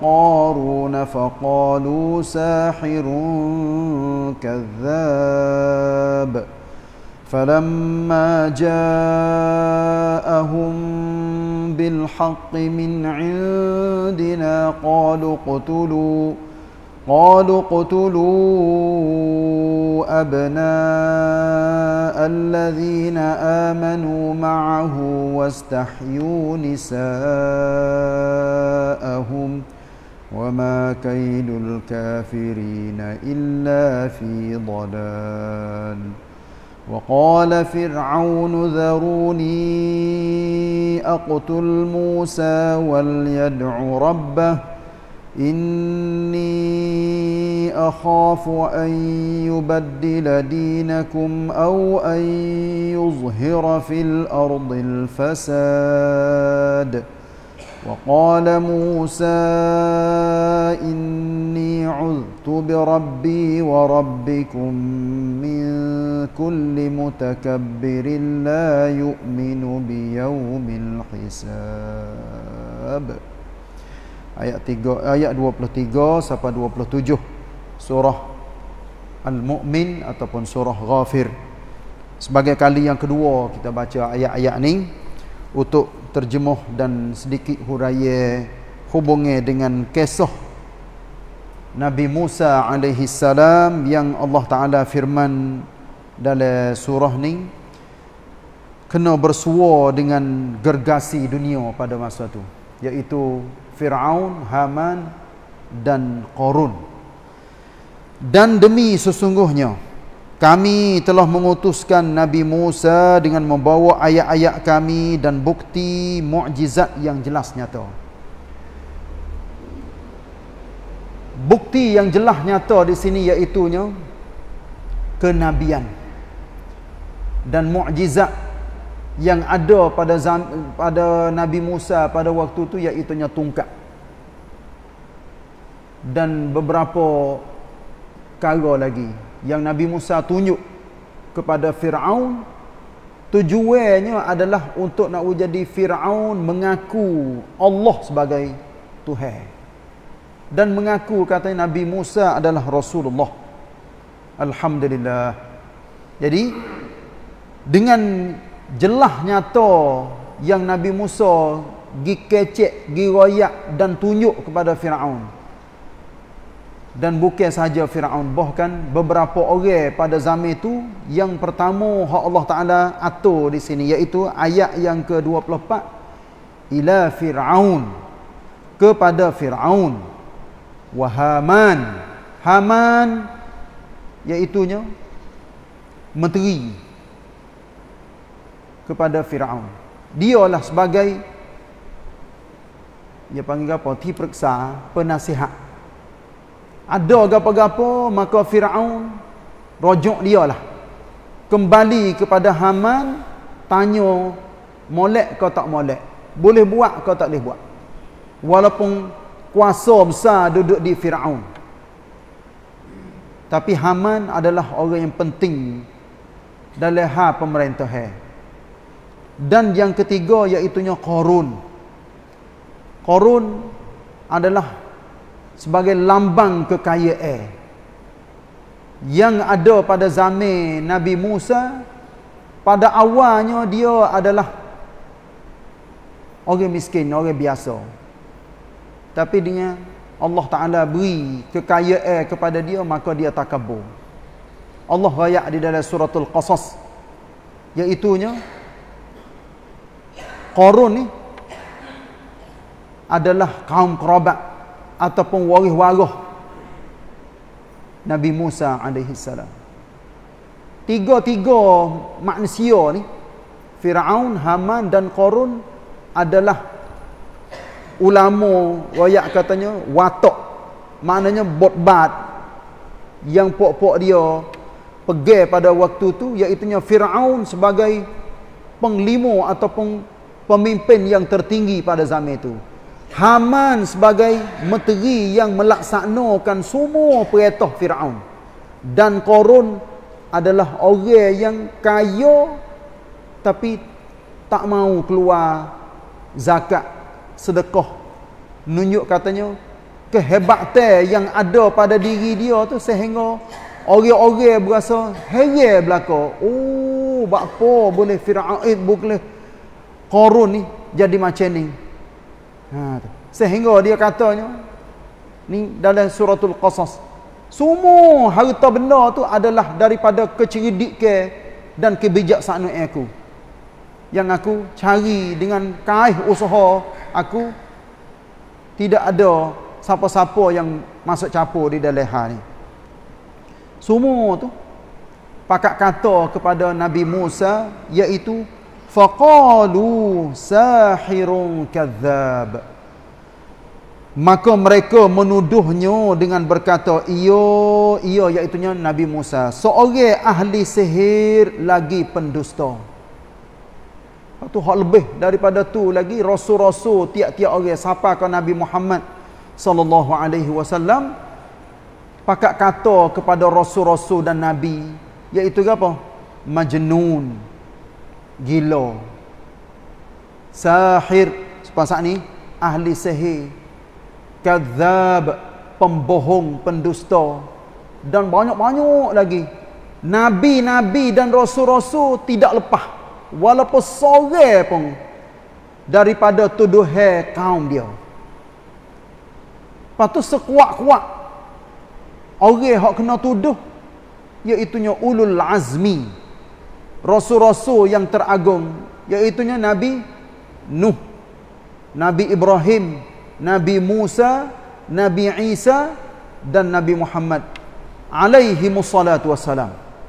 قارون فقالوا ساحر كذاب فلما جاءهم بالحق من عندنا قالوا اقتلوا أبناء الذين آمنوا معه واستحيوا نساءهم وما كيد الكافرين إلا في ضلال وقال فرعون ذروني أقتل موسى وليدع ربه إني أخاف أن يبدل دينكم أو أن يظهر في الأرض الفساد وقال موسى إني عذت بربي وربكم من كل متكبر لا يؤمن بيوم الحساب. Ayat 23 sampai 27 surah Al-Mu'min ataupun surah Ghafir. Sebagai kali yang kedua kita baca ayat-ayat ni untuk terjemuh dan sedikit huraya hubungnya dengan kisah Nabi Musa alaihi salam yang Allah Ta'ala firman dalam surah ni kena bersuara dengan gergasi dunia pada masa tu, iaitu Fir'aun, Haman dan Qarun. Dan demi sesungguhnya kami telah mengutuskan Nabi Musa dengan membawa ayat-ayat kami dan bukti mukjizat yang jelas nyata. Bukti yang jelas nyata di sini iaitunya kenabian dan mukjizat yang ada pada Nabi Musa pada waktu itu, iaitunya tungkat dan beberapa perkara lagi yang Nabi Musa tunjuk kepada Fir'aun. Tujuannya adalah untuk nak jadi Fir'aun mengaku Allah sebagai Tuhan dan mengaku katanya Nabi Musa adalah Rasulullah. Alhamdulillah. Jadi dengan jelas nyata yang Nabi Musa gi kecek, gi royak dan tunjuk kepada Fir'aun. Dan bukan saja Fir'aun, bahkan beberapa orang pada zaman itu. Yang pertama hak Allah Ta'ala atur di sini, iaitu ayat yang ke-24, ila Fir'aun, kepada Fir'aun, wa Haman. Haman iaitunya menteri kepada Fir'aun. Dialah sebagai, dia panggil apa, tiperiksa, penasihat. Ada gapa-gapa maka Fir'aun rujuk dialah, kembali kepada Haman, tanya molek ke tak molek, boleh buat ke tak boleh buat, walaupun kuasa besar duduk di Fir'aun. Tapi Haman adalah orang yang penting dalam hal pemerintahan. Dan yang ketiga iaitunya Qarun. Qarun adalah sebagai lambang kekayaan yang ada pada zaman Nabi Musa. Pada awalnya dia adalah orang miskin, orang biasa. Tapi dengan Allah Ta'ala beri kekayaan kepada dia, maka dia takabur. Allah rayak di dalam suratul Qasas, iaitunya Qarun ni adalah kaum kerabat ataupun waris-waris Nabi Musa alaihi salam. Tiga-tiga manusia ni, Fir'aun, Haman dan Qarun, adalah ulama royak katanya watak, maknanya botbat yang pok-pok dia pergi pada waktu tu, iaitunya Fir'aun sebagai penglima ataupun pemimpin yang tertinggi pada zaman itu. Haman sebagai menteri yang melaksanakan semua perintah Fir'aun. Dan Qarun adalah orang yang kaya tapi tak mau keluar zakat, sedekah. Nunjuk katanya kehebatan yang ada pada diri dia tu sehingga orang-orang berasa heran belaka. Oh, bakpo boleh Firaun boleh Qarun ni jadi macam ni. Sehingga dia katanya ni dalam suratul Qasas, semua harta benda tu adalah daripada kecerdikan dan kebijaksanaan aku, yang aku cari dengan kaih usaha aku. Tidak ada siapa-siapa yang masuk campur di dalam hal ni. Semua tu pakat kata kepada Nabi Musa, iaitu faqalu sahirun kadzdzab. Maka mereka menuduhnya dengan berkata, ia iaitunya Nabi Musa, seorang ahli sihir lagi pendusta. Lepas tu hak lebih daripada tu lagi, rasul-rasul tiap-tiap orang siapa ke Nabi Muhammad sallallahu alaihi wasallam pakat kata kepada rasul-rasul dan nabi, iaitu apa? Majnun, gila, sahir, sepasal ni ahli sihir, kadzdzab, pembohong, pendusta, dan banyak-banyak lagi. Nabi-nabi dan rasul-rasul tidak lepas walaupun seorang pun daripada tuduhan kaum dia. Lepas tu sekuat-kuat orang yang kena tuduh, iaitunya ulul azmi, rasul-rasul yang teragung, iaitunya Nabi Nuh, Nabi Ibrahim, Nabi Musa, Nabi Isa, dan Nabi Muhammad alaihi wassalatu wassalam.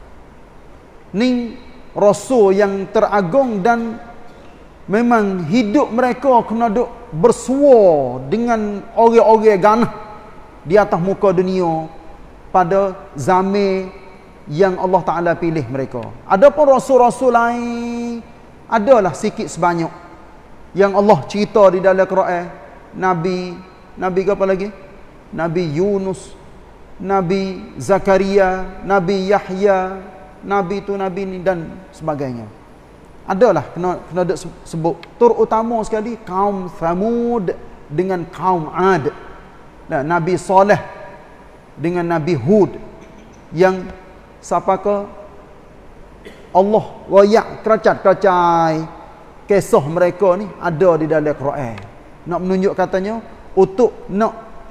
Ni rasul yang teragung, dan memang hidup mereka kena duk bersuara dengan orang-orang ganah di atas muka dunia pada zaman yang Allah Ta'ala pilih mereka. Adapun rasul-rasul lain adalah sikit sebanyak yang Allah cerita di dalam Quran. Nabi apa lagi? Nabi Yunus, Nabi Zakaria, Nabi Yahya, Nabi tu Nabi ni dan sebagainya. Adalah kena sebut. Terutama sekali kaum Thamud dengan kaum Ad. Nah, Nabi Saleh dengan Nabi Hud, yang siapa ke Allah wayak keracat-keracai kisah mereka ni ada di dalam Quran. Nak menunjuk katanya untuk nak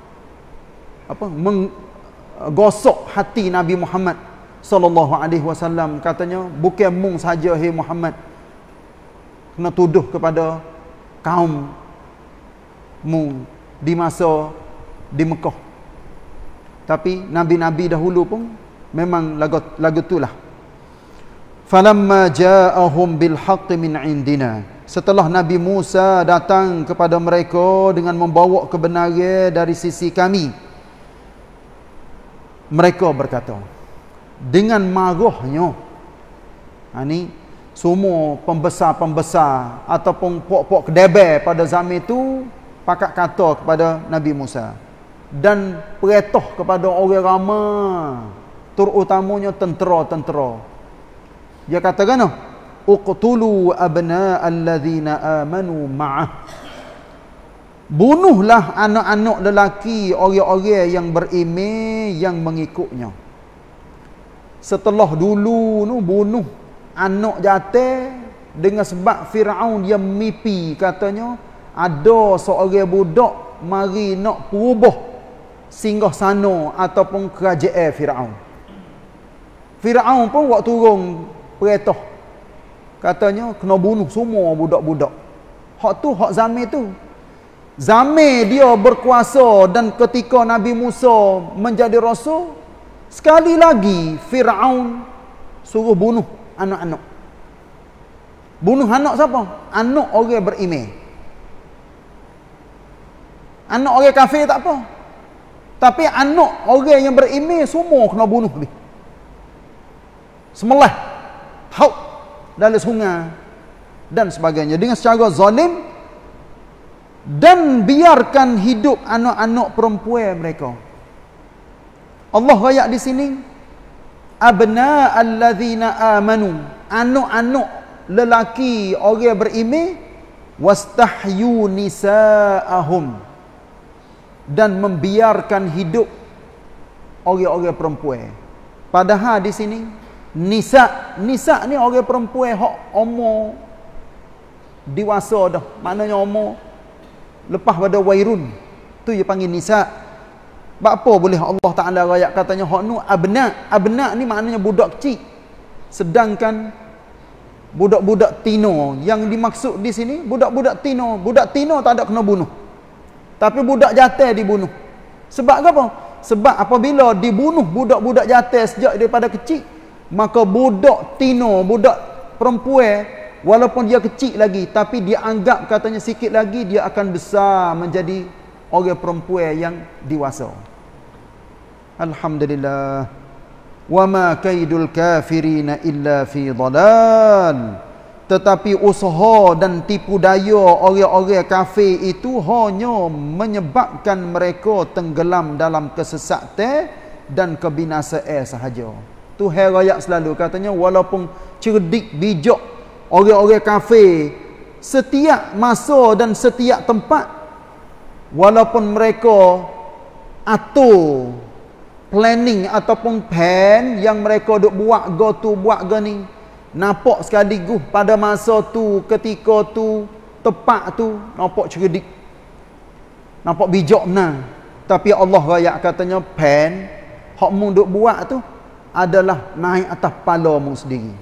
menggosok hati Nabi Muhammad sallallahu alaihi wasallam, katanya bukan mung saja hai Muhammad kena tuduh kepada kaum mung di masa di Mekah, tapi nabi-nabi dahulu pun memang lagu itulah. Falamma ja'ahum bil haqqi min indina, setelah Nabi Musa datang kepada mereka dengan membawa kebenaran dari sisi kami, mereka berkata dengan marahnya. Ini semua pembesar-pembesar ataupun puak-puak kedebel pada zaman itu pakat kata kepada Nabi Musa dan perintah kepada orang ramai, terutamanya tentera-tentera. Dia katakan, uqtulu abna'al ladzina amanu ma'ah, bunuhlah anak-anak lelaki orang-orang yang beriman yang mengikutnya. Setelah dulu nu bunuh anak jatuh dengan sebab Firaun dia mimpi, katanya ada seorang budak mari nak perubah singgah sana ataupun kerajaan Firaun. Firaun pun waktu turun perintah, katanya kena bunuh semua budak-budak. Hak tu hak zaman tu. Zaman dia berkuasa, dan ketika Nabi Musa menjadi rasul, sekali lagi Firaun suruh bunuh anak-anak. Bunuh anak siapa? Anak orang beriman. Anak orang kafir tak apa, tapi anak orang yang beriman semua kena bunuh habis. Semelah hauk dalam sungai dan sebagainya dengan secara zalim, dan biarkan hidup anak-anak perempuan mereka. Allah rayak di sini abna alladzina amanu, anak-anak lelaki orang beriman, wastahyu nisaahum, dan membiarkan hidup orang-orang perempuan. Padahal di sini nisa ni orang perempuan hak umur dewasa dah. Maknanya umur lepas pada wairun. Tu dia panggil nisa. Sebab apa boleh Allah Ta'ala rakyat katanya hak nu abna. Abna ni maknanya budak kecil. Sedangkan budak-budak tino yang dimaksud di sini budak-budak tino. Budak tino tak ada kena bunuh. Tapi budak jantan dibunuh. Sebab apa? Sebab apabila dibunuh budak-budak jantan sejak daripada kecil, maka budak tino, budak perempuan, walaupun dia kecil lagi, tapi dia anggap katanya sikit lagi dia akan besar menjadi orang perempuan yang dewasa. Alhamdulillah. Wa ma kaidul kafirina illa fi dhalal. Tetapi usaha dan tipu daya orang-orang kafir itu hanya menyebabkan mereka tenggelam dalam kesesatan dan kebinasaan sahaja. Tuhan rakyat selalu katanya walaupun cerdik bijak orang-orang kafir setiap masa dan setiap tempat, walaupun mereka atur planning ataupun plan yang mereka duk buat go tu buat go ni, nampak sekaligus pada masa tu, ketika tu, tepat tu, nampak cerdik, nampak bijak benar. Tapi Allah rakyat katanya plan hak mu duk buat tu adalah naik atas kepala mu sendiri.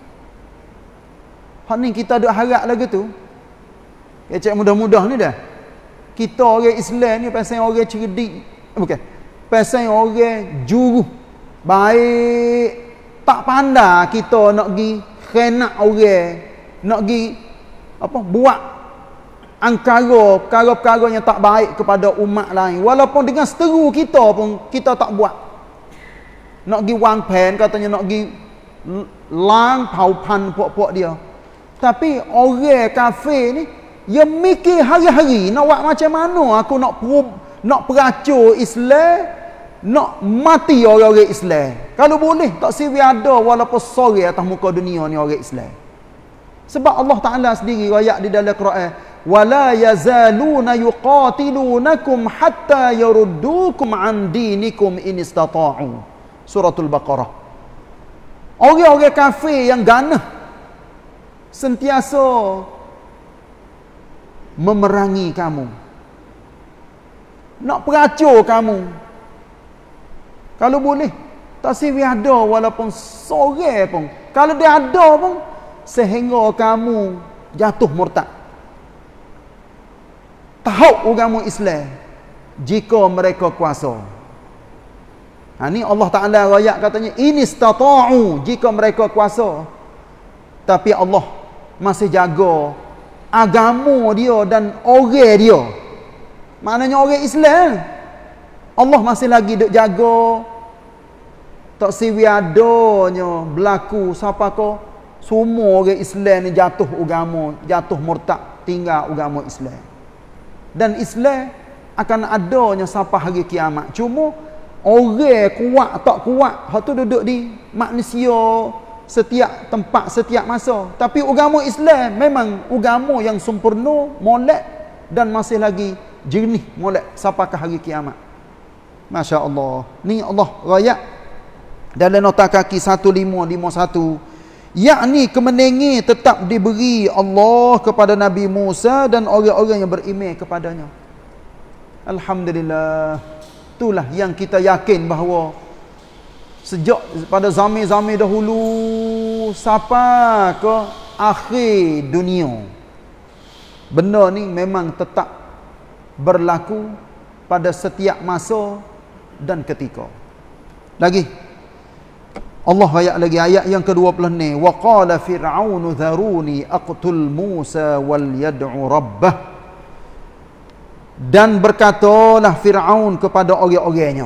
Hak ni kita duk harap lagi tu. Kecek mudah-mudah ni dah. Kita orang Islam ni pasal orang cerdik, bukan. Pasal orang juru baik, tak pandai kita nak pergi khenak orang, nak pergi apa buat perkara-perkara yang tak baik kepada umat lain. Walaupun dengan seteru kita pun kita tak buat. Nak pergi wang pen katanya nak pergi lang paupan puak-puak dia. Tapi orang kafir ni dia mikir hari-hari nak buat macam mana aku nak peracur Islam, nak mati orang-orang Islam. Kalau boleh tak siri ada walaupun sore atas muka dunia ni orang Islam. Sebab Allah Ta'ala sendiri ayat di dalam Quran, wala yazaluna yuqatilunakum hatta yaruddukum an dinikum in istata'u. Suratul Baqarah. Orang-orang kafir yang ganah sentiasa memerangi kamu, nak peracur kamu. Kalau boleh tak siri ada walaupun sore pun. Kalau dia ada pun sehingga kamu jatuh murtad, tahu agama Islam jika mereka kuasa. Ni Allah Ta'ala rakyat katanya ini istata'u, jika mereka kuasa. Tapi Allah masih jaga agama dia dan orang dia, maknanya orang Islam. Allah masih lagi duk jaga. Tak siri adanya berlaku siapa ko semua orang Islam ni jatuh agama, jatuh murtad, tinggal agama Islam. Dan Islam akan adanya sampai hari kiamat. Cuma orang kuat tak kuat, hak tu duduk di manusia setiap tempat, setiap masa. Tapi agama Islam memang agama yang sempurna, molek dan masih lagi jernih molek sampai ke hari kiamat. Masya Allah. Ni Allah rakyat dalam nota kaki 1551, yakni kemenangan tetap diberi Allah kepada Nabi Musa dan orang-orang yang beriman kepadanya. Alhamdulillah. Itulah yang kita yakin bahawa sejak pada zaman-zaman dahulu sampai ke akhir dunia, benda ni memang tetap berlaku pada setiap masa dan ketika. Lagi Allah ayat lagi, ayat yang ke-20 ni, wa qala fir'aunu dharuni aqtul Musa wal yad'u rabbah. Dan berkatalah Fir'aun kepada orang-orangnya.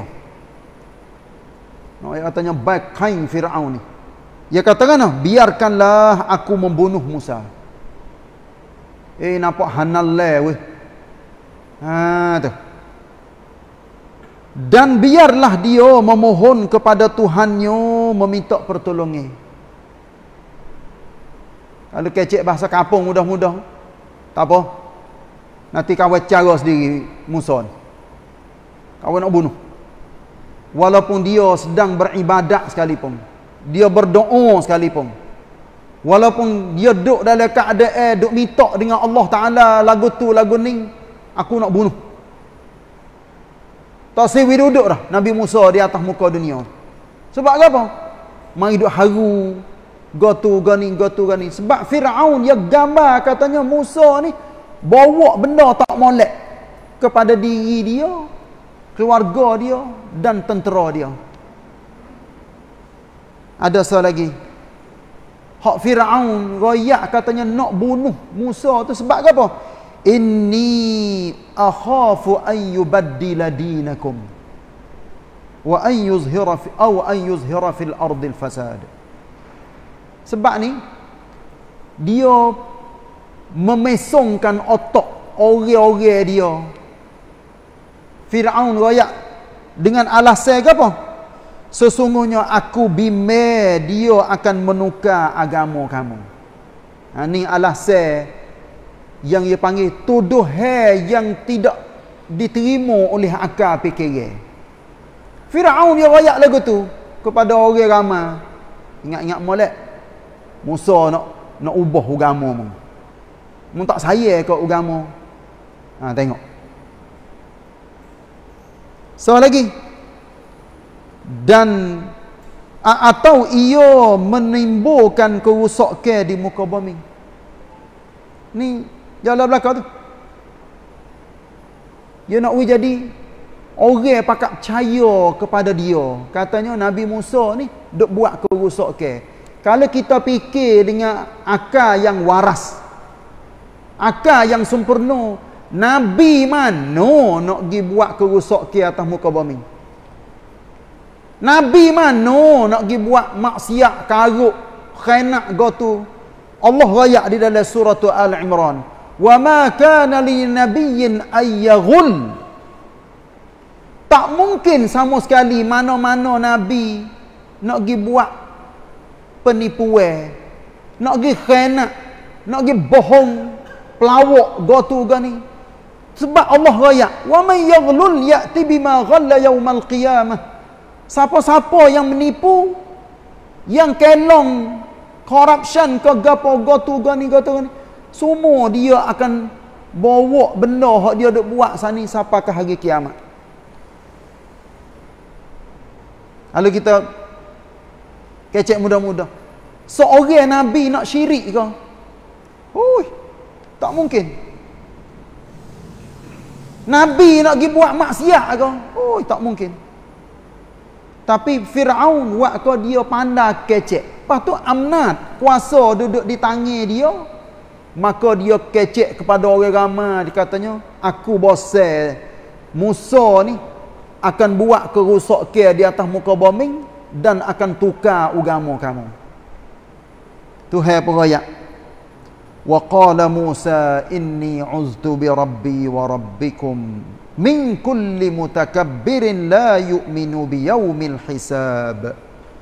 Ayat katanya baik kain Fir'aun ni. Dia katakan, biarkanlah aku membunuh Musa. Nampak hanal lah weh. Tu. Dan biarlah dia memohon kepada Tuhannya, meminta pertolongan. Kalau kecek bahasa kampung mudah-mudah, tak apa. Nanti kawan cara sendiri Musa. awak nak bunuh. Walaupun dia sedang beribadat sekalipun, dia berdoa sekalipun, walaupun dia duduk dalam keadaan duk minta dengan Allah Ta'ala lagu tu lagu ni, aku nak bunuh. Tak sewi duduk dah Nabi Musa di atas muka dunia. Sebab apa? Mari duk haru, gotu gani. Sebab Firaun dia gambar katanya Musa ni bawa benda tak molek kepada diri dia, keluarga dia dan tentera dia. Ada satu lagi. Hak Firaun royak katanya nak bunuh Musa tu sebab apa? Inni akhafu an yubaddila dinakum wa an yuzhira fil ardil fasad. Sebab ni dia memesongkan otak orang-orang dia. Firaun royak dengan alasan apa? Sesungguhnya aku bimbang dia akan menukar agama kamu. Ni alasan yang dia panggil tuduhan yang tidak diterima oleh akal fikiran. Firaun dia royak lagu tu kepada orang ramai. Ingat-ingat molek Musa nak ubah agama mu. Mu tak saya ke agama. Tengok. So lagi. Dan atau ia menimbulkan kerosakan di muka bumi. Ni jalan belakang tu. Dia nak jadi orang pakat percaya kepada dia. Katanya Nabi Musa ni duk buat kerosakan. Kalau kita fikir dengan akal yang waras, akal yang sempurna, Nabi mana nak pergi buat kerosakan atas muka bumi? Nabi mana nak pergi buat maksiat, karuk, khianat gotu? Allah rayak di dalam surah Al-Imran, wa ma kana li nabiyyin ayyaghul. Tak mungkin sama sekali mana-mana nabi nak pergi buat penipuan, nak pergi khianat, nak pergi bohong, pelawak gotu gani. Sebab Allah rayak, wa man yaghlul ya'ti bima ghalla yaumal qiyamah. Siapa-siapa yang menipu, yang kelong, corruption ke gapo gotu gani, semua dia akan bawa benda hak dia duk buat sani sampai ke hari kiamat. Kalau kita kecek muda-muda, seorang nabi nak syirik ke? Tak mungkin. Nabi nak pergi buat maksiat ke? Tak mungkin. Tapi Firaun waktu dia pandai kecek. Lepas tu amnat, kuasa duduk di tangan dia. Maka dia kecek kepada orang ramai. Dia katanya, aku bosan Musa ni akan buat kerosakan di atas muka bumi dan akan tukar agama kamu. Tuhai perayak. Wa qala Musa inni uztu bi rabbi wa rabbikum min kulli mutakabbirin la yu'minu bi yaumil hisab.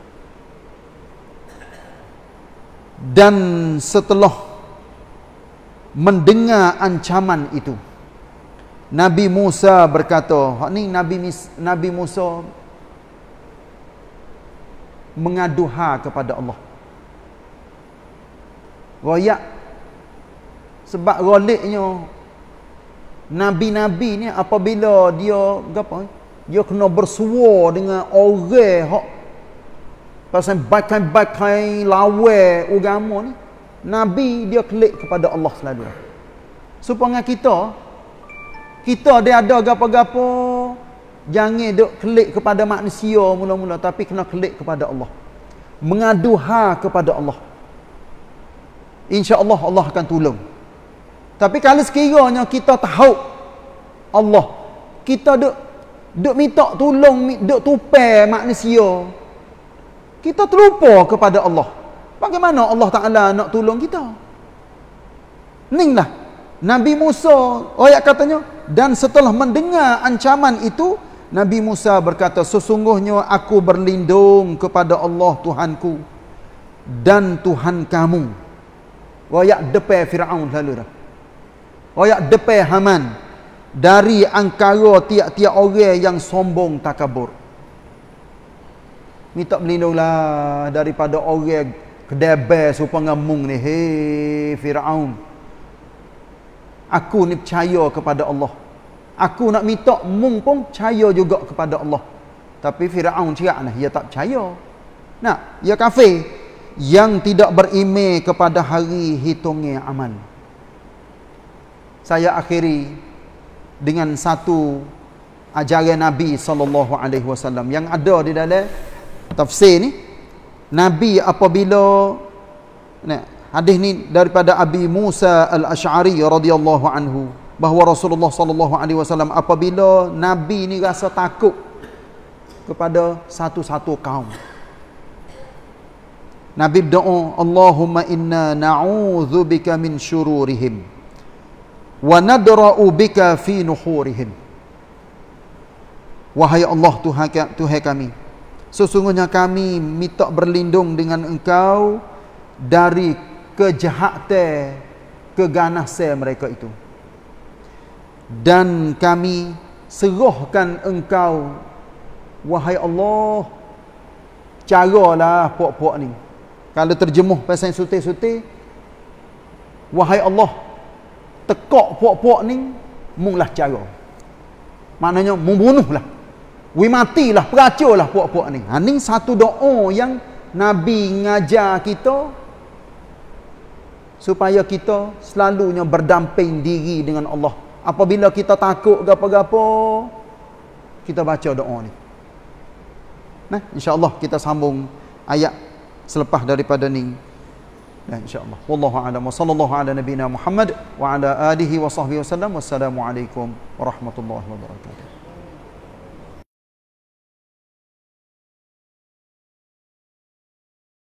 Dan setelah mendengar ancaman itu, Nabi Musa berkata, ni Nabi Musa mengaduha kepada Allah. Royak sebab roliknya Nabi-Nabi ni apabila dia kena bersuara dengan orang hak pasal bakai-bakai lawan agama ni, Nabi dia klik kepada Allah selalu. Supaya kita dia ada gapo-gapo, jangan duk klik kepada manusia mula-mula, tapi kena klik kepada Allah, mengaduha kepada Allah. InsyaAllah Allah akan tolong. Tapi kalau sekiranya kita tahu Allah, kita duk minta tolong, duk tupai manusia, kita terlupa kepada Allah. Bagaimana Allah Ta'ala nak tolong kita? Inilah Nabi Musa, ayat katanya, dan setelah mendengar ancaman itu, Nabi Musa berkata, sesungguhnya aku berlindung kepada Allah Tuhanku dan Tuhan kamu. Ayat depan Firaun lalu dah. Ayat depan Haman. dari angkara tiap-tiap orang yang sombong takabur. Minta berlindunglah daripada orang kedebel supaya ngamung ni. Hei Firaun, aku ni percaya kepada Allah. Aku nak minta mung pun percaya juga kepada Allah. Tapi Firaun cerak nah, dia tak percaya. Nah, dia kafir yang tidak beriman kepada hari hitungnya amal. Saya akhiri dengan satu ajaran Nabi SAW yang ada di dalam tafsir ni. Nabi apabila hadis ni daripada Abi Musa Al-Asy'ari radhiyallahu anhu, bahawa Rasulullah SAW apabila Nabi ni rasa takut kepada satu-satu kaum, Nabi berdoa, Allahumma inna na'udzubika min syururihim wa nadra'u bika fi nuhurihim. Wahai Allah, Tuhan kami, sesungguhnya kami minta berlindung dengan Engkau dari kejahatan, keganasan mereka itu, dan kami serahkan Engkau, wahai Allah. Caralah puak-puak ni, kalau terjemuh pasal suti-suti, wahai Allah, tekak puak-puak ni, munglah cara. Maknanya membunuhlah, matilah, peracurlah puak-puak ni. Ini satu doa yang Nabi ngajar kita supaya kita selalunya berdamping diri dengan Allah. Apabila kita takut gapo-gapo, kita baca doa ni. Nah, insya-Allah kita sambung ayat selepas daripada ni. Nah, insya-Allah. Wallahu a'lam wa sallallahu ala nabiyyina Muhammad wa ala alihi wa sahbihi wasallam. Wassalamualaikum warahmatullahi wabarakatuh.